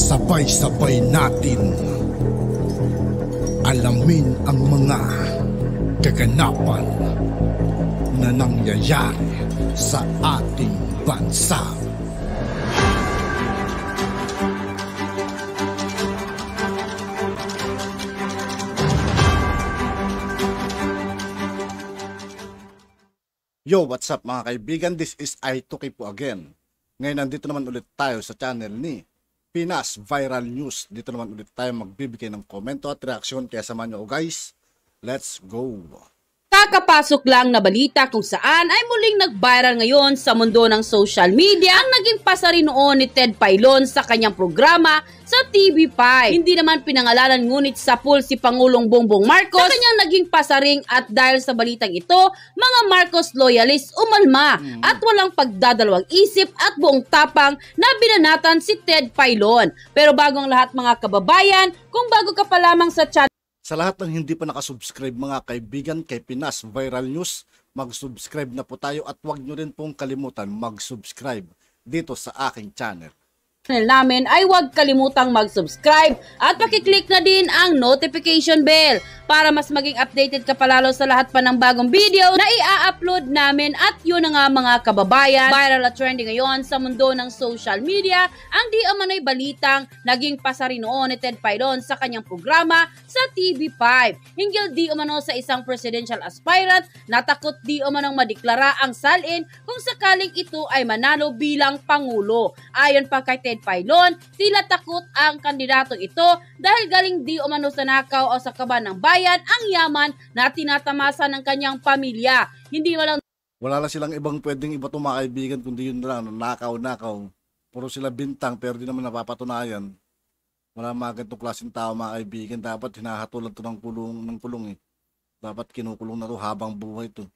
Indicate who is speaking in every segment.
Speaker 1: Sabay-sabay natin alamin ang mga kaganapan na nangyayari sa ating bansa.
Speaker 2: Yo, what's up mga kaibigan? This is I2K po again. Ngayon nandito naman ulit tayo sa channel ni Pinas Viral News. Dito naman ulit tayo magbibigay ng komento at reaksyon. Kaya samahan nyo guys. Let's go!
Speaker 3: Kakapasok lang na balita kung saan ay muling nag-viral ngayon sa mundo ng social media ang naging pasari noon ni Ted Pailon sa kanyang programa sa TV5. Hindi naman pinangalanan ngunit sa pool si Pangulong Bongbong Marcos sa kanyang naging pasaring at dahil sa balitang ito, mga Marcos loyalists umalma at walang pagdadalawang isip at buong tapang na binanatan si Ted Pailon. Pero bago ang lahat mga kababayan, kung bago ka pa lamang sa channel,
Speaker 2: sa lahat ng hindi pa nakasubscribe mga kaibigan kay Pinas Viral News, mag-subscribe na po tayo at huwag nyo rin pong kalimutan mag-subscribe dito sa aking channel
Speaker 3: namin ay huwag kalimutang mag-subscribe at pakiclick na din ang notification bell para mas maging updated ka palalo sa lahat pa ng bagong video na i-upload namin. At yun na nga mga kababayan, viral at trending ngayon sa mundo ng social media ang di umano'y balitang naging pasari noon ni Ted Pailon sa kanyang programa sa TV5. Hinggil di umano sa isang presidential aspirant na takot di umanong madeklara ang salin kung sakaling ito ay manalo bilang Pangulo. Ayon pa kay Ted Pailon, tila takot ang kandidatong ito dahil galing di umano sa nakaw o sa kaban ng bayan ang yaman na tinatamasa ng kanyang pamilya. Hindi walang
Speaker 2: wala lang silang ibang pwedeng iba itong mga kaibigan kundi yun lang, nakaw. Puro sila bintang pero di naman napapatunayan. Wala mga ganitong klaseng tao mga kaibigan. Dapat hinahatulan ito ng pulong eh. Dapat kinukulong na ito habang buhay ito.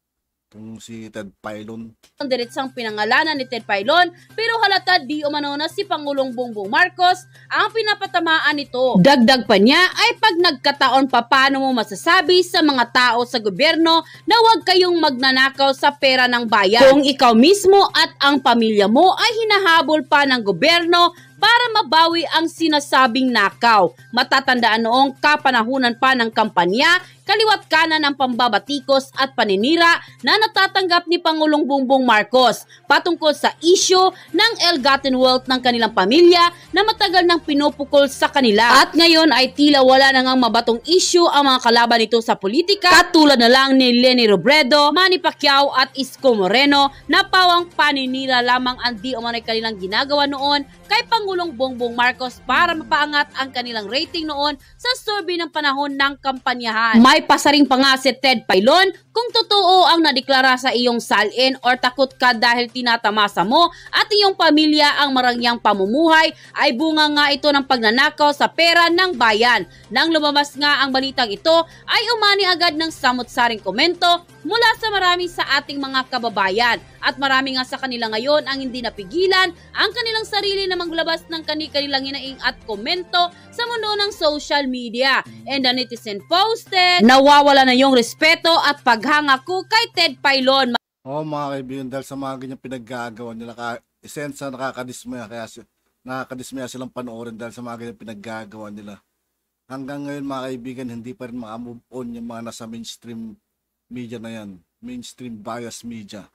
Speaker 2: Kung si Ted Pailon.
Speaker 3: Ang diretsang pinangalanan ni Ted Pailon pero halata di umano na si Pangulong Bongbong Marcos ang pinapatamaan nito. Dagdag pa niya ay pag nagkataon pa paano mo masasabi sa mga tao sa gobyerno na huwag kayong magnanakaw sa pera ng bayan kung ikaw mismo at ang pamilya mo ay hinahabol pa ng gobyerno para mabawi ang sinasabing nakaw. Matatandaan noong kapanahunan pa ng kampanya, kaliwat kanan ang pambabatikos at paninira na natatanggap ni Pangulong Bongbong Marcos patungkol sa issue ng ill-gotten wealth ng kanilang pamilya na matagal nang pinupukol sa kanila. At ngayon ay tila wala na ngang mabatong issue ang mga kalaban nito sa politika, katulad na lang ni Leni Robredo, Manny Pacquiao at Isko Moreno na pawang paninira lamang ang di umano'y kanilang ginagawa noon kay Pangulong Bongbong Marcos para mapaangat ang kanilang rating noon sa survey ng panahon ng kampanyahan. May pasaring pa nga si Ted Pailon kung totoo ang nadeklara sa iyong salin or takot ka dahil tinatamasa mo at iyong pamilya ang marangyang pamumuhay ay bunga nga ito ng pagnanakaw sa pera ng bayan. Nang lumabas nga ang balitang ito ay umani agad ng samot-saring komento mula sa marami sa ating mga kababayan at marami nga sa kanila ngayon ang hindi napigilan ang kanilang sarili na maglabas ng kanilang hinaing at komento sa mundo ng social media. And the netizen posted, nawawala na yung respeto at paghanga ko kay Ted Pailon.
Speaker 2: Mga kaibigan, dahil sa mga ganyan pinaggagawa nila, isensa nakakadismaya, kaya nakakadismaya silang panoorin dahil sa mga ganyan pinaggagawa nila. Hanggang ngayon mga kaibigan, hindi pa rin makamove on yung mga nasa mainstream media na yan, mainstream bias media.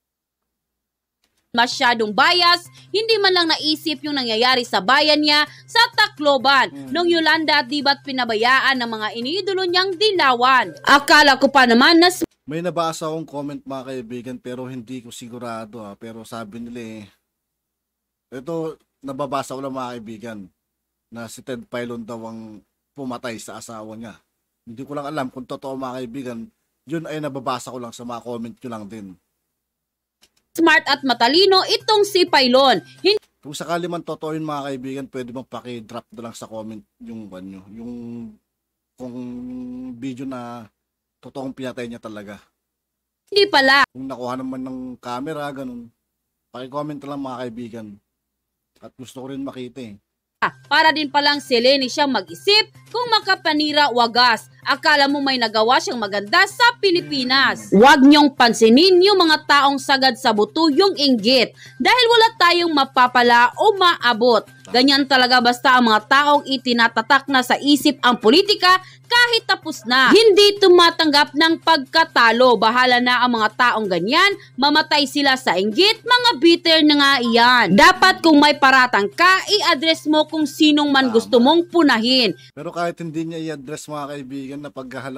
Speaker 3: Masyadong bias, hindi man lang naisip yung nangyayari sa bayan niya sa Tacloban nung Yolanda at Dibat pinabayaan ng mga iniidolo niyang dilawan. Akala ko pa naman na
Speaker 2: may nabasa akong comment mga kaibigan pero hindi ko sigurado pero sabi nila ito nababasa ko lang mga kaibigan na si Ted Pailon daw ang pumatay sa asawa niya. Hindi ko lang alam kung totoo mga kaibigan, yun ay nababasa ko lang sa mga comment ko lang din.
Speaker 3: Smart at matalino itong si Pailon.
Speaker 2: Kung sakali man totoo yun mga kaibigan, pwede bang paki-drop na lang sa comment yung kung video na totoong pinatay niya talaga.
Speaker 3: Hindi pala.
Speaker 2: Kung nakuha naman ng camera, ganun. Paki-comment na lang mga kaibigan. At gusto ko rin makita
Speaker 3: Para din palang si Leni siya mag-isip kung makapanira wagas Akala mo may nagawa siyang maganda sa Pilipinas. Huwag niyong pansinin yung mga taong sagad sa buto yung inggit dahil wala tayong mapapala o maabot. Ganyan talaga basta ang mga taong itinatatak na sa isip ang politika kahit tapos na. Hindi tumatanggap ng pagkatalo. Bahala na ang mga taong ganyan. Mamatay sila sa inggit. Mga bitter na nga iyan. Dapat kung may paratang ka, i-address mo kung sinong man gusto mong punahin.
Speaker 2: Pero kahit hindi niya i-address mga kaibigan na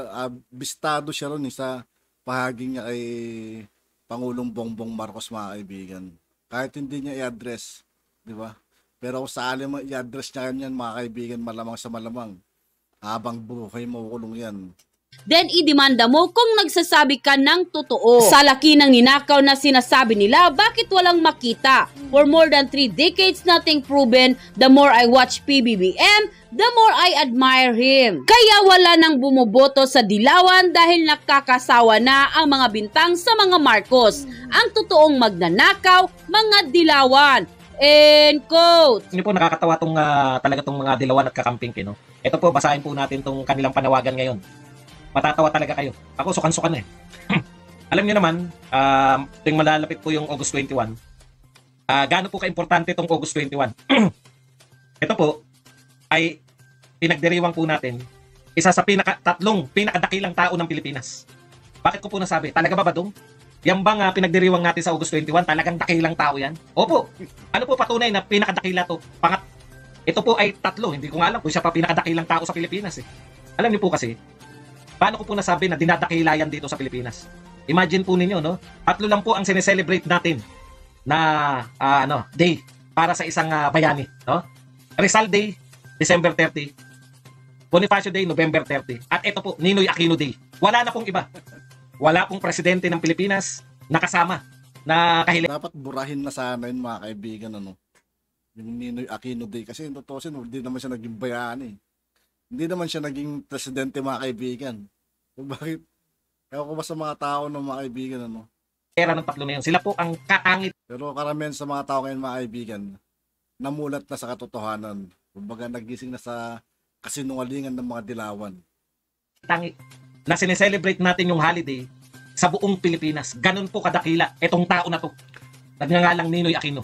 Speaker 2: bistado siya ron sa pahaging niya kay Pangulong Bongbong Marcos mga kaibigan. Kahit hindi niya i-address, di ba? Pero kung saan mo i-address niya yan mga kaibigan, malamang sa malamang. Habang buhay mo kulong yan.
Speaker 3: Then idemanda mo kung nagsasabi ka ng totoo. Sa laki ng ninakaw na sinasabi nila, bakit walang makita? For more than 3 decades, nothing proven. The more I watch PBBM, the more I admire him. Kaya wala nang bumuboto sa dilawan dahil nakakasawa na ang mga bintang sa mga Marcos. Ang totoong magnanakaw, mga dilawan. End quote.
Speaker 4: Hindi po nakakatawa tong talaga tong mga dilawan at kakamping no. Ito po, basahin po natin tong kanilang panawagan ngayon. Matatawa talaga kayo. Ako sukan-sukan eh. Alam niyo naman, tuwing malalapit po yung August 21, gaano po ka-importante itong August 21? Ito po, ay pinagdiriwang po natin, isa sa tatlong pinakadakilang tao ng Pilipinas. Bakit ko po nasabi? Talaga ba Badong? Yan bang pinagdiriwang natin sa August 21, talagang dakilang tao yan? Opo. Ano po patunay na pinakadakila to? Ito po ay tatlo. Hindi ko nga alam kung siya pa pinakadakilang tao sa Pilipinas eh. Alam niyo po kasi, paano ko po nasabi na dinadakila yan dito sa Pilipinas? Imagine po ninyo, no? Tatlo lang po ang sineselebrate natin na day para sa isang bayani, no? Rizal Day, December 30. Bonifacio Day, November 30. At ito po, Ninoy Aquino Day. Wala na pong iba. Wala pong presidente ng Pilipinas nakasama na kahiling.
Speaker 2: Dapat burahin na sana yun mga kaibigan, ano? Yung Ninoy Aquino Day. Kasi yung totoo sin, hindi naman siya naging bayani. Hindi naman siya naging presidente mga kaibigan. So, bakit? Ewan ko ba sa mga tao ng mga kaibigan, ano?
Speaker 4: Era ng tatlo na yun. Sila po ang kakangit.
Speaker 2: Pero karamihan sa mga tao ngayon mga kaibigan, namulat na sa katotohanan. Kumbaga nagising na sa kasinungalingan ng mga dilawan.
Speaker 4: Tangi na sineselebrate natin yung holiday sa buong Pilipinas. Ganun po kadakila itong tao na to. Nagngangalang Ninoy Aquino.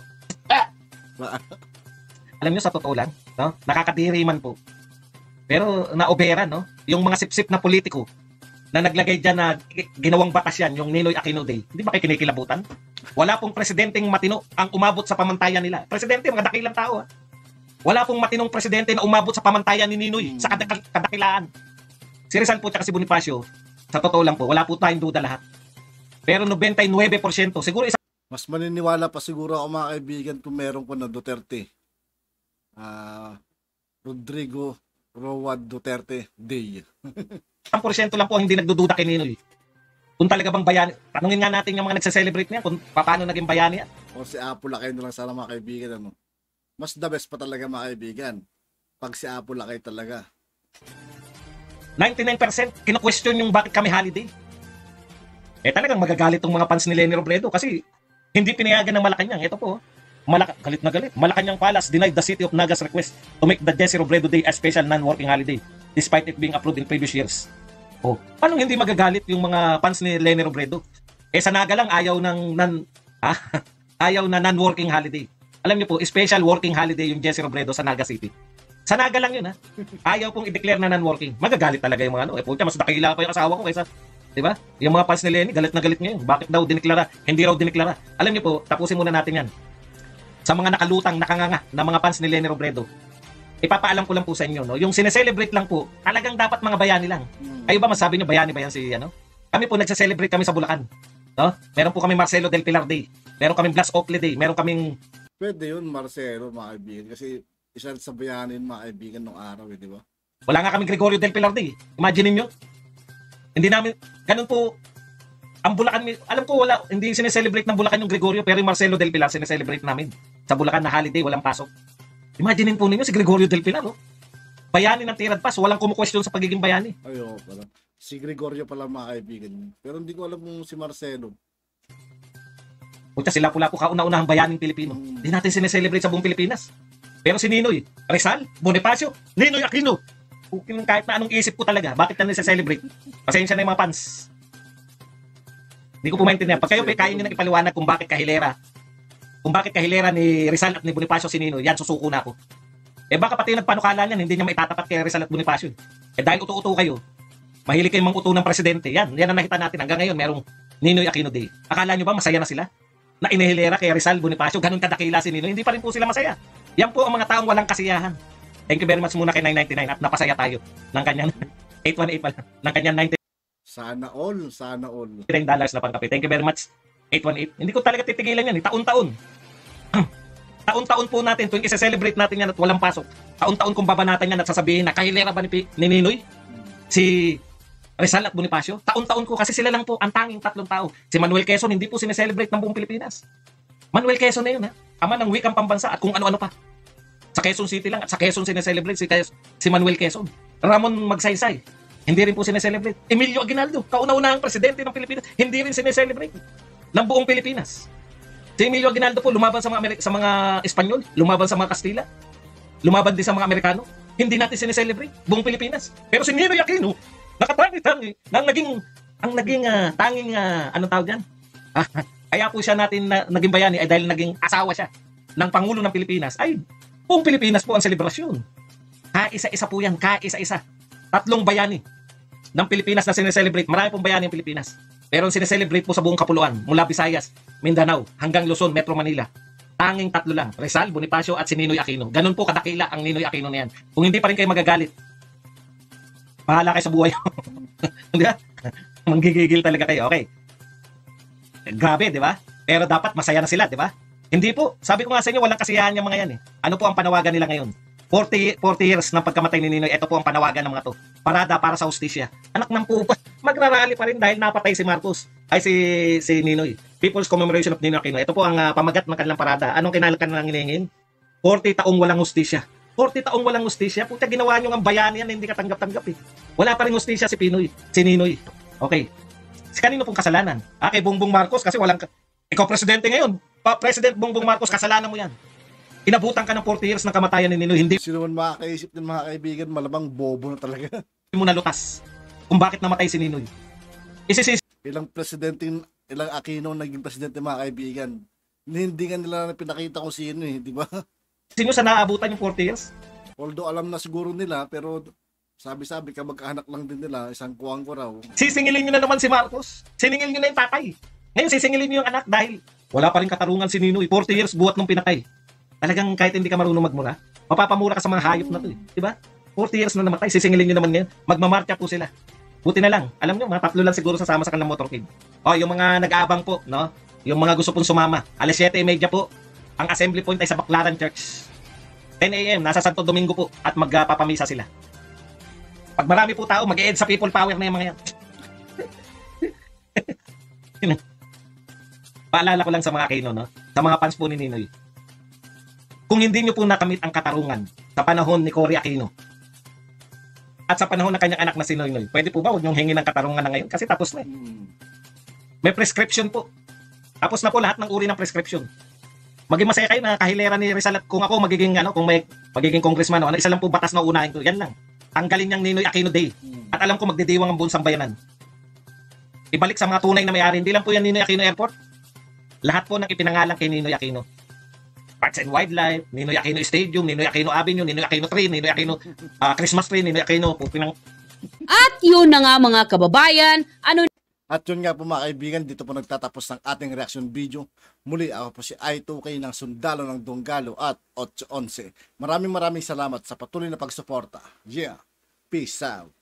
Speaker 4: Alam nyo sa totoo lang, no? Nakakadiri man po. Pero naobera, no? Yung mga sipsip na politiko na naglagay dyan na ginawang batas yan, yung Ninoy Aquino Day. Hindi ba kayo kinikilabutan? Wala pong presidenteng matino ang umabot sa pamantayan nila. Presidente, mga dakilang tao. Wala pong matinong presidente na umabot sa pamantayan ni Ninoy sa kadakilaan. Si Rizal po at si Bonifacio, sa totoo lang po, wala po tayong duda lahat. Pero 99%, siguro isa.
Speaker 2: Mas maniniwala pa siguro ako mga kaibigan kung meron ko na Duterte. Rodrigo Roa Duterte Day.
Speaker 4: 1% lang po ang hindi nagdududa kay Ninoy. Kung talaga bang bayani, tanungin nga natin yung mga nagse-celebrate niya kung paano naging bayani yan.
Speaker 2: O si Apo Lakay na lang sana mga kaibigan. Ano? Mas the best pa talaga mga kaibigan. Pag si Apo Lakay talaga.
Speaker 4: 99% kino-question yung bakit kami holiday. Eh talagang magagalit tong mga fans ni Leni Robredo kasi hindi pinayagan ng Malacanang. Ito po, galit na galit. Malacanang Palace denied the City of Naga's request to make the Jesse Robredo Day a special non-working holiday despite it being approved in previous years. Oh, paano hindi magagalit yung mga fans ni Leni Robredo? Eh sa Naga lang ayaw na non-working holiday. Alam niyo po, special working holiday yung Jesse Robredo sa Naga City. Sa Naga lang yun Ayaw pong i-declare na non-working. Magagalit talaga yung mga puta, mas dakila pa yung asawa ko kaysa, di ba? Yung mga fans ni Leni, galit na galit ngayon. Bakit daw diniklara? Hindi raw diniklara. Alam niyo po, tapusin muna natin yan. Sa mga nakalutang, nakanganga na mga fans ni Leni Robredo, ipapaalam ko lang po sa inyo, no? Yung sineselebrate lang po, talagang dapat mga bayani lang. Kayo ba masabi niyo bayani ba yan si Kami po nagse-celebrate kami sa Bulacan. No? Meron po kami Marcelo del Pilar Day. Meron kaming Blas Oakley Day. Meron kaming
Speaker 2: Pwede yun, Marcelo, mga kaibigan. Kasi isa sa bayanin mga kaibigan nung araw, di ba?
Speaker 4: Wala nga kaming Gregorio del Pilar Day. Imagine niyo. Hindi namin, ganun po, ang Bulacan, alam ko wala, hindi sineselebrate ng Bulacan yung Gregorio, pero yung Marcelo del Pilar sineselebrate namin. Sa Bulacan na holiday, walang pasok. Imagine po ninyo si Gregorio del Pilar, bayani ng tirad pass, walang kumu-question sa pagiging bayani.
Speaker 2: Ayo, pala. Si Gregorio pala mga kaibigan. Pero hindi ko alam kung si Marcelo.
Speaker 4: Puta, sila pula po kauna-unahang bayaning Pilipino. Hindi natin sineselebrate sa buong Pilipinas. Pero si Ninoy, Rizal, Bonifacio, Ninoy Aquino, Kahit na anong isip ko talaga, bakit na nasa-celebrate? Pasensya na yung mga fans. Hindi ko po maintindihan. Pag kayo kaya nyo nang ipaliwanag kung bakit kahilera ni Rizal at ni Bonifacio Sinino, yan, susuko na ako. Baka pati nagpanukala niyan, hindi niya maitatapat kay Rizal at Bonifacio. Dahil uto-uto kayo, mahilig kayong manguto ng presidente, yan ang nakita natin. Hanggang ngayon, merong Ninoy Aquino Day. Akala nyo ba masaya na sila? Na inihilera kay Rizal, Bonifacio, ganun kadakila si Ninoy, hindi pa rin po sila masaya. Yan po ang mga taong walang kasiyahan. Thank you very much muna kay 999 at napasaya tayo ng kanyang 818 pala, ng kanyang
Speaker 2: Sana all.
Speaker 4: $99 na pangkape. Thank you very much, 818. Hindi ko talaga titigilan yan, taon-taon. Taon-taon po natin, tuwing isa-celebrate natin yan at walang pasok. Taon-taon kung babanatan yan at sasabihin na kahilera ba ni Ninoy? Si Rizal at Bonifacio? Taon-taon ko kasi sila lang po ang tanging tatlong tao. Si Manuel Quezon, hindi po sineselebrate ng buong Pilipinas. Manuel Quezon na yun, ha? Ama ng wikang pambansa at kung ano-ano pa. Sa Quezon City lang at sa Quezon sineselebrate si Manuel Quezon. Ramon Magsaysay, hindi rin po sineselebrate. Emilio Aguinaldo, kauna-unahang presidente ng Pilipinas, hindi rin sineselebrate ng buong Pilipinas. Si Emilio Aguinaldo po lumaban sa mga Espanyol, lumaban sa mga Kastila, lumaban din sa mga Amerikano. Hindi natin sineselebrate buong Pilipinas. Pero si Ninoy Aquino, nakatangi-tangi, ang naging tanging anong tawag yan? Kaya po siya natin naging bayani ay dahil naging asawa siya ng Pangulo ng Pilipinas. Ay, buong Pilipinas po ang selebrasyon. Kaisa-isa po yan, kaisa-isa. 3 bayani ng Pilipinas na sineselebrate. Marami pong bayani ng Pilipinas. Pero sineselebrate po sa buong kapuluan, mula Visayas, Mindanao, hanggang Luzon, Metro Manila. Tanging 3 lang, Rizal, Bonifacio at si Ninoy Aquino. Ganun po kadakila ang Ninoy Aquino na yan. Kung hindi pa rin kayo magagalit, bahala kayo sa buhay. Di ba? Manggigigil talaga kayo. Okay. Grabe, di ba? Pero dapat masaya na sila, di ba? Hindi po. Sabi ko nga sa inyo, walang kasiyahan yung mga yan eh. Ano po ang panawagan nila ngayon? 40 years ng pagkamatay ni Ninoy, ito po ang panawagan ng mga to. Parada para sa hustisya. Anak ng pupa, magrarally pa rin dahil napatay si Marcos. Ay si Ninoy. People's Commemoration of Ninoy Aquino. Ito po ang pamagat ng kanilang parada. Anong kinalakan ng hinihingin? 40 taong walang hustisya. 40 taong walang hustisya. Puta, ginawa nyo ng bayani yan na hindi ka tanggap-tanggap eh. Wala pa rin hustisya si Ninoy. Okay. Si kanino pong kasalanan? Kay Bongbong Marcos kasi walang... Ikaw presidente ngayon. President Bongbong Marcos, kasalanan mo yan. Inabutan ka ng 40 years ng kamatayan ni Ninoy. Hindi
Speaker 2: Sino man makakaisip ng mga kaibigan, malamang bobo na talaga.
Speaker 4: mo nalutas kung bakit namatay si Ninoy. Isisisi
Speaker 2: Ilang Aquino naging presidente mga kaibigan. Hindi nga nila pinakita kung sino eh, di ba?
Speaker 4: nyo sa naabutan yung 40 years?
Speaker 2: Although alam na siguro nila, pero sabi-sabi ka magkaanak lang din nila, isang kuwang ko raw.
Speaker 4: Sisingilin nyo na naman si Marcos. Siningil nyo na yung tatay. Ngayon sisingilin nyo yung anak dahil wala pa rin katarungan si Ninoy. 40 years buhat nung pinatay. Talagang kahit hindi ka marunong magmura, mapapamura ka sa mga hayop na to eh. Diba? 40 years na namatay, sisingilin nyo naman ngayon. Magmamarcha po sila. Buti na lang. Alam nyo, mga 3 lang siguro sasama sa kanilang motorcade. O, yung mga nag-aabang po, no? Yung mga gusto pong sumama. 7:30 po, ang assembly point ay sa Baclaran Church. 10 a.m. nasa Santo Domingo po at magpapamisa sila. Pag marami po tao, mag-e-ed sa people power na yung mga yan. Paalala ko lang sa mga Aquino, no? Sa mga fans po ni Ninoy. Kung hindi nyo po nakamit ang katarungan sa panahon ni Cory Aquino at sa panahon ng kanyang anak na si Noynoy, pwede po ba huwag nyong hingin ng katarungan na ngayon? Kasi tapos na eh. May prescription po. Tapos na po lahat ng uri ng prescription. Maging masaya kayo na kahilera ni Rizal at kung ako magiging kung may magiging congressman, isa lang po batas na unahin ko. Yan lang. Tanggalin niyang Ninoy Aquino Day. At alam ko magdidiwang ang buong sambayanan. Ibalik sa mga tunay na may-ari. Hindi lang po yan Ninoy Aquino Airport. Lahat po ng ipinangalan kay Ninoy Aquino. Parks and Wildlife, Ninoy Aquino Stadium, Ninoy Aquino Avenue, Ninoy Aquino Tree, Ninoy Aquino Christmas Tree, Ninoy Aquino
Speaker 3: At yun na nga mga kababayan,
Speaker 2: At yun nga po mga kaibigan, dito po nagtatapos ng ating reaction video. Muli ako po si I2K ng Sundalo ng Donggalo at 811. Maraming salamat sa patuloy na pagsuporta. Yeah, peace out.